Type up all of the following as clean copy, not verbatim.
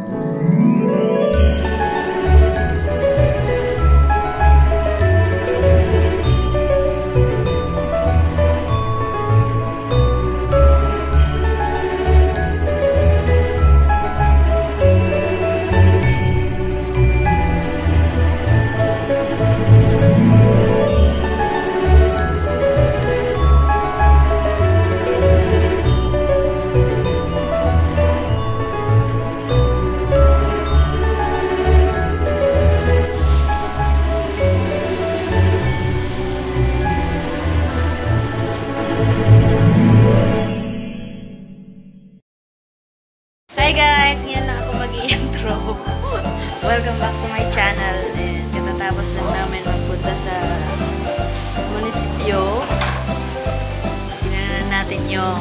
Hi guys! Ngayon lang ako mag-i-intro. Welcome back to my channel. And katatapos lang namin magpunta sa munisipyo. Tingnan natin yung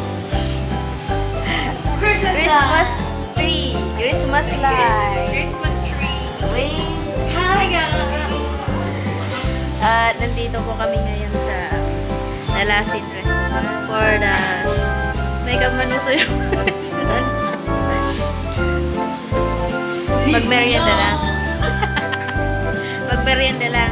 Christmas tree. Christmas light. Christmas tree. Wait. Hi guys! At nandito po kami ngayon sa Nalasin restaurant for the makeup manuso yung restaurant. Magmerienda lang. Magmerienda lang.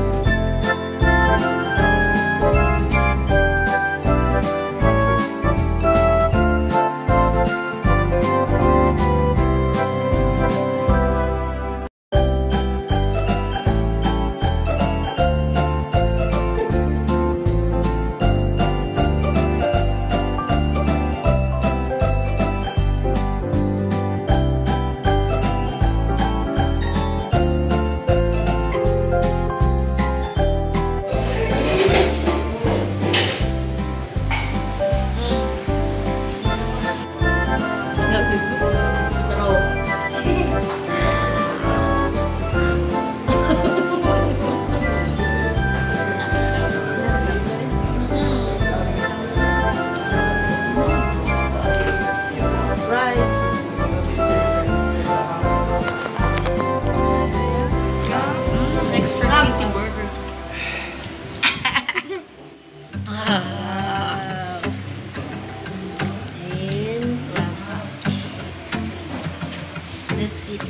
Extra cheesy burger. And let's eat.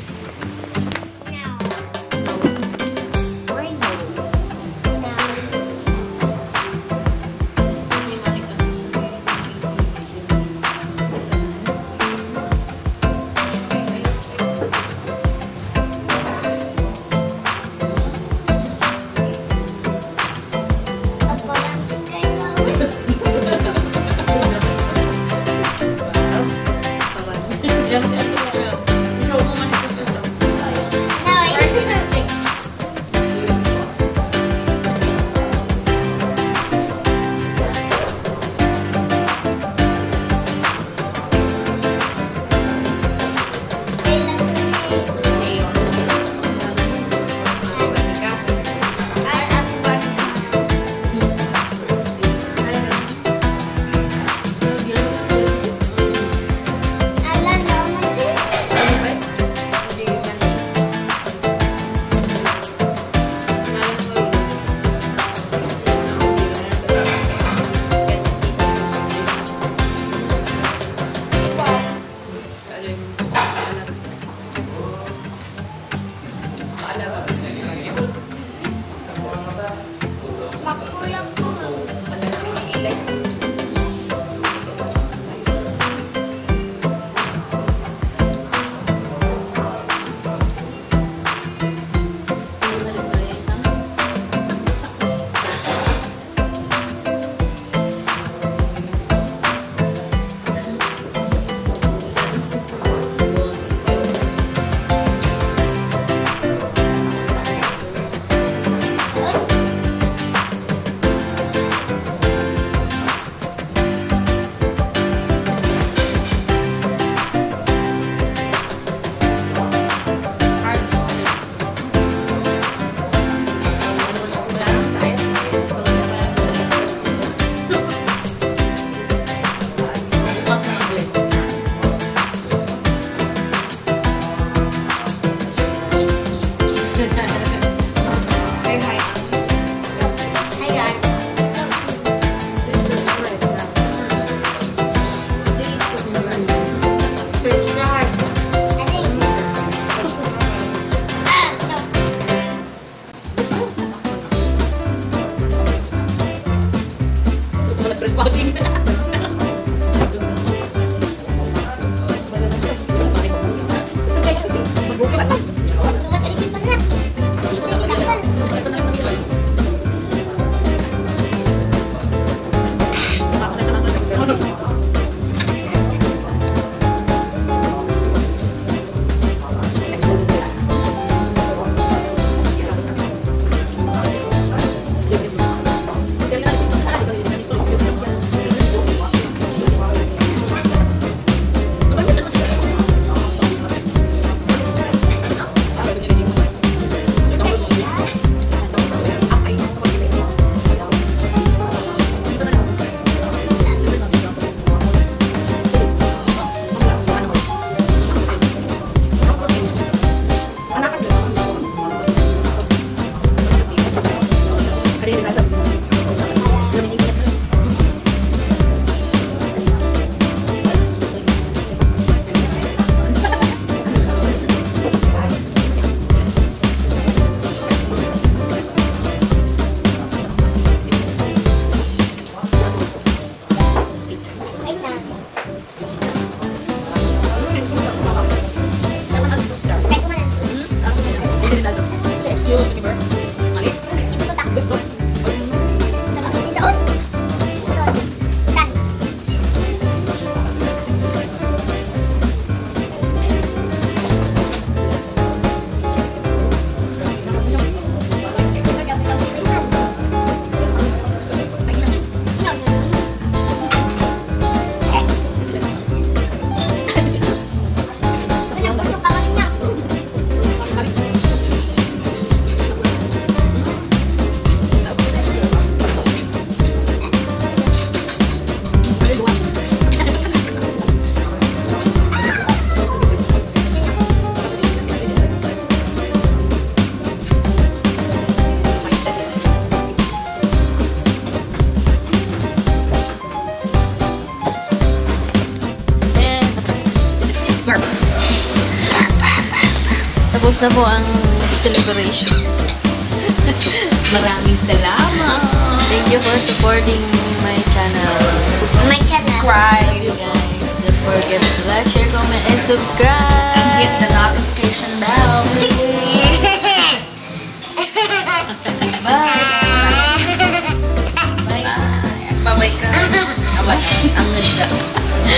Tapos na po ang celebration. Maraming salamat. Thank you for supporting my channel. My channel. Subscribe, you guys. Don't forget to like, share, comment, and subscribe. And hit the notification bell. Bye. Bye. Bye-bye ka. Abay, ang ganda.